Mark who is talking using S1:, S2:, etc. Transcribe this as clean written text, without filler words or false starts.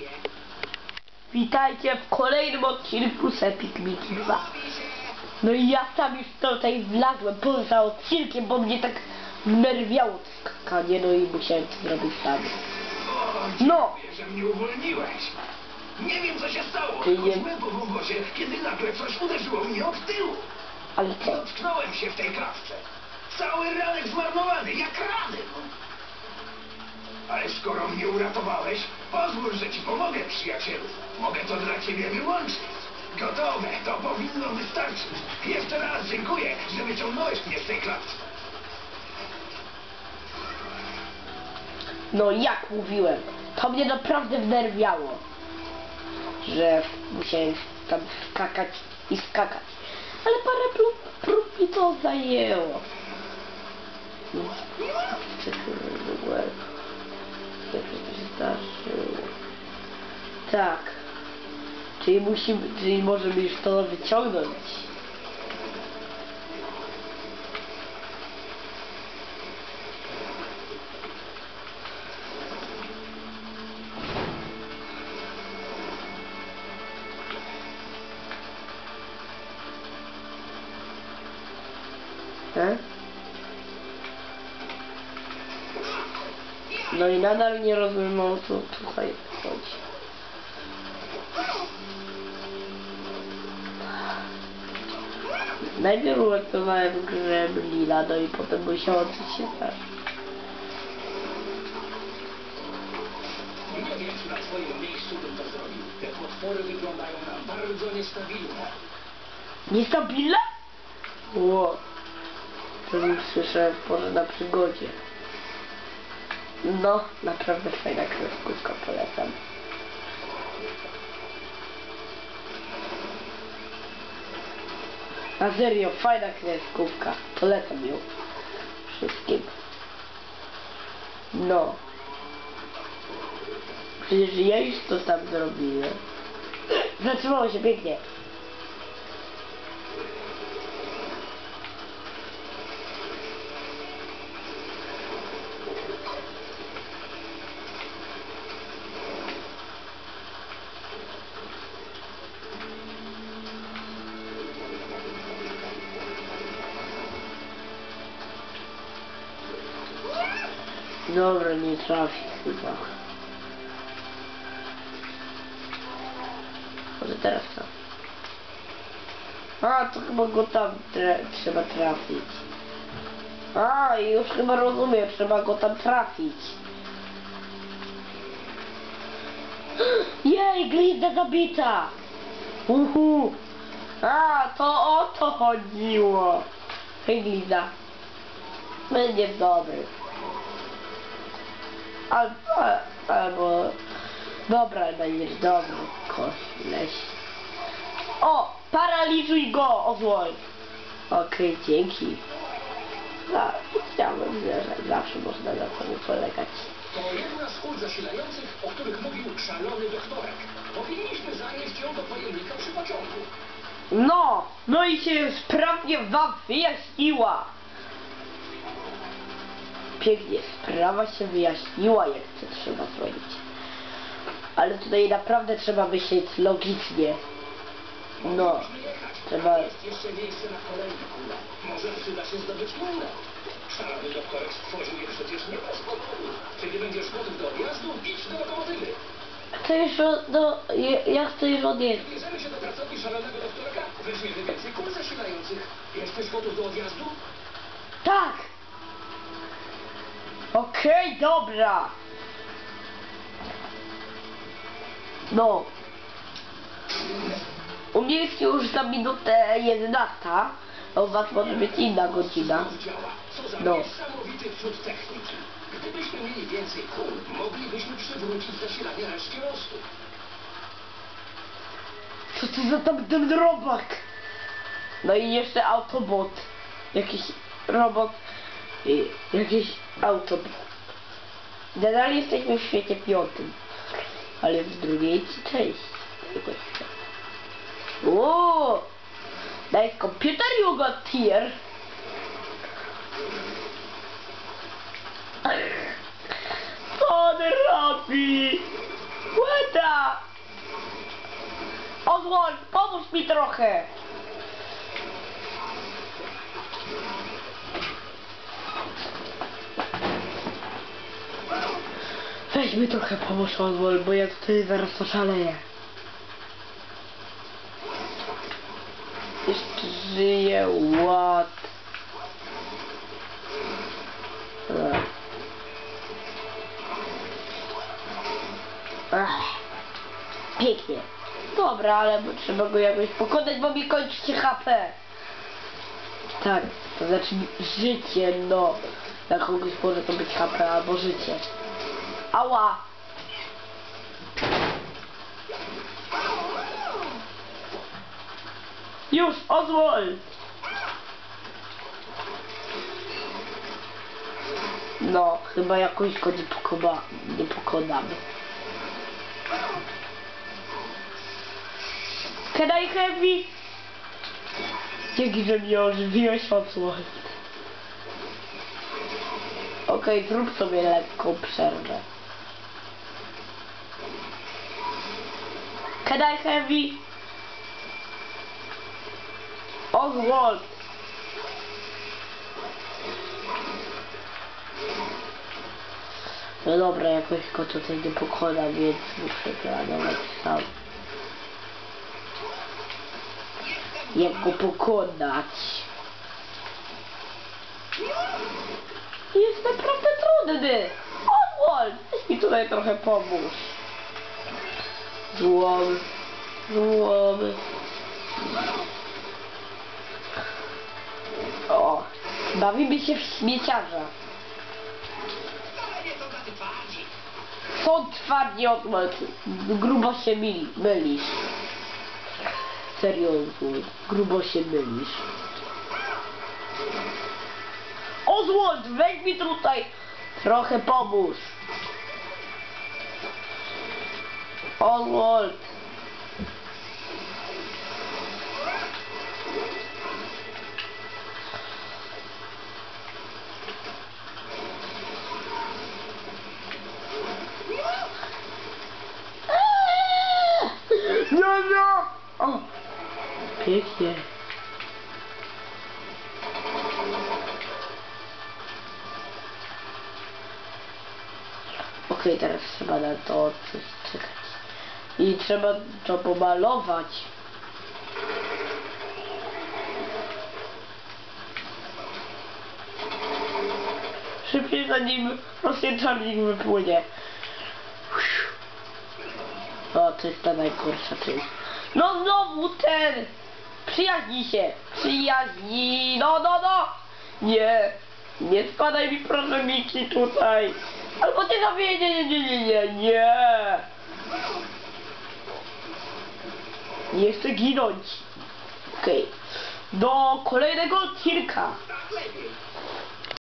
S1: Witajcie w kolejnym odcinku z Epic Mickey 2. No i ja sam już tutaj wlazłem poza odcinkiem, bo mnie tak nerwiało to skakanie, no i musiałem to zrobić sam. No!
S2: Że mnie uwolniłeś. Nie wiem, co się stało.
S1: Ty nie-
S2: Choćby po wąwozie, kiedy nagle coś uderzyło mnie od tyłu.
S1: Ale co?
S2: Dotknąłem się w tej klatce. Cały ranek zmarnowany, jak rany. Ale skoro mnie uratowałeś, pozwól, że ci pomogę, przyjacielu. Mogę to dla ciebie wyłączyć. Gotowe, to powinno wystarczyć. Jeszcze raz dziękuję, że wyciągnąłeś mnie z tej klatki.
S1: No jak mówiłem, to mnie naprawdę wnerwiało, że musiałem tam skakać i skakać. Ale parę prób mi to zajęło. No, co w ogóle? Jak to się zdarzyło? Tak. Czyli możemy już to wyciągnąć. No i nadal nie rozumiem, o co tutaj chodzi. Najpierw uratowałem Gremlina, no i potem musiało coś się stać.
S2: Nie wiem, czy na twoim miejscu bym to zrobił. Te potwory wyglądają na bardzo niestabilne.
S1: Niestabilne? Ło. To już słyszałem w porze na przygodzie. No, naprawdę fajna kreskówka, polecam. Na serio, fajna kreskówka, polecam ją wszystkim. No. Przecież ja już to tam zrobiłem. Zatrzymało się pięknie. Dobra, nie trafi chyba. Może teraz co? A, to chyba go tam trzeba trafić. A, już chyba rozumiem, trzeba go tam trafić. Jej, glizda zabita! Uhu! A, to o to chodziło! Hej, glizda. Będzie dobry. Albo... Dobra, będziesz dobry, koleś. O! Paraliżuj go, ozłoń! Okej, dzięki. Chciałbym, że zawsze można na sobie polegać.
S2: To jedna z kul zasilających, o których mówił szalony doktorek. Powinniśmy zanieść ją do pojemnika przy pociągu.
S1: No i się sprawnie wam wyjaśniła. Pięknie, sprawa się wyjaśniła, jak to trzeba zrobić. Ale tutaj naprawdę trzeba myśleć logicznie. No, trzeba...
S2: Jest jeszcze miejsce na kolejne kule. Może przyda się zdobyć inne. Szalony doktorek stworzył je przecież nie bez powodu. Kiedy będziesz gotów do odjazdu, idź do lokomotywy.
S1: To już ja chcę już odjechać.
S2: Bierzemy się do pracowni szalonego doktorka, weźmiemy więcej kul zasilających. Jesteś gotów do odjazdu?
S1: Tak! Okej, dobra! No. U mnie jest już za minutę 11, a u was może być inna godzina.
S2: Co za
S1: No.
S2: niesamowity cud techniki. Gdybyśmy mieli więcej kul, moglibyśmy przywrócić zasilanie reszcie mostu.
S1: Co to za tamten robak? No i jeszcze autobot. Jakiś robot. Jakiś autobot. Nadal jesteśmy w świecie 5. Ale w drugiej części tego świata. Ooo! Nice computer you got here. Co on robi? What? uda! Oswald, pomóż mi trochę! Weź mi trochę pomóż, Oswald, bo ja tutaj zaraz oszaleję. Jeszcze żyję, what? Pięknie. Dobra, ale trzeba go jakoś pokonać, bo mi kończy się HP. Tak, to znaczy życie, no. Dla kogoś może to być HP albo życie. Ała! Już, Oswald! No, chyba jakoś go nie pokonamy. Can I have it? Dzięki, że mnie ożywiłeś, Oswald. Okej, zrób sobie lekką przerwę. Can I have it? Oswald! No dobra, jakoś go tutaj nie pokona, więc muszę planować sam. Jak go pokonać? Jest naprawdę trudny! Oswald! Weź mi tutaj trochę pomóż. Złomy. Złomy. O! Bawimy się w śmieciarza. Są twardzi, Oswald. Grubo się mylisz. Serio, Oswald. Grubo się mylisz. Oswald, weź mi tutaj trochę pomóż. Oswald. No! O! Pięknie. Okej, teraz trzeba na to coś czekać. I trzeba to pomalować. Szybciej, zanim rozsieczarnik wypłynie. O, to jest ta najgorsza część. No znowu ten! Przyjaźnij się! Przyjaźnij! No! Nie! Nie składaj mi proszę Miki tutaj! Albo cię zabiję! Nie! Nie chcę ginąć! Okej. Do kolejnego odcinka!